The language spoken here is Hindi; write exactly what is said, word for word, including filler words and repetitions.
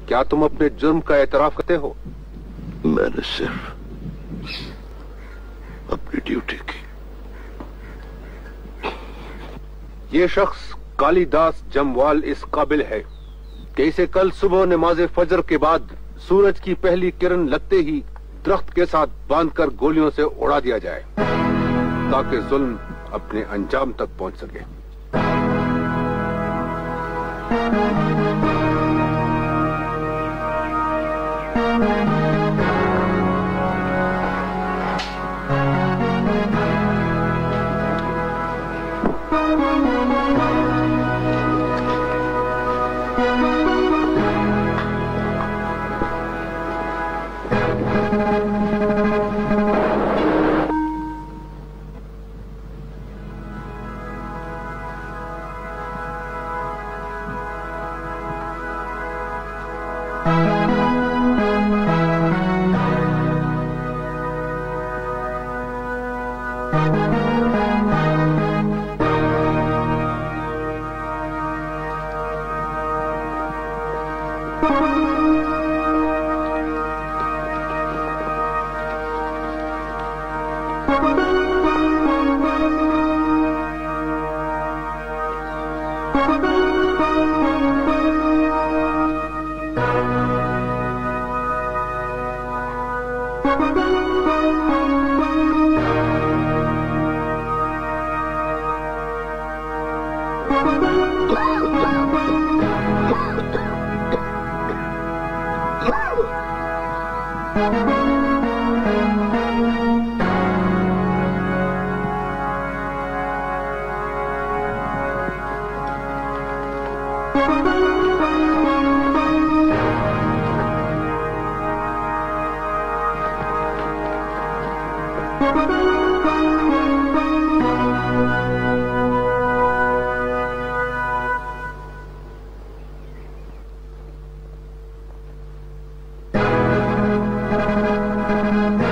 क्या तुम अपने जुर्म का एतराफ करते हो? मैंने सिर्फ अपनी ड्यूटी की। ये शख्स कालिदास जमवाल इस काबिल है कि इसे कल सुबह नमाज फजर के बाद सूरज की पहली किरण लगते ही दरख्त के साथ बांधकर गोलियों से उड़ा दिया जाए ताकि जुल्म अपने अंजाम तक पहुंच सके। Thank you.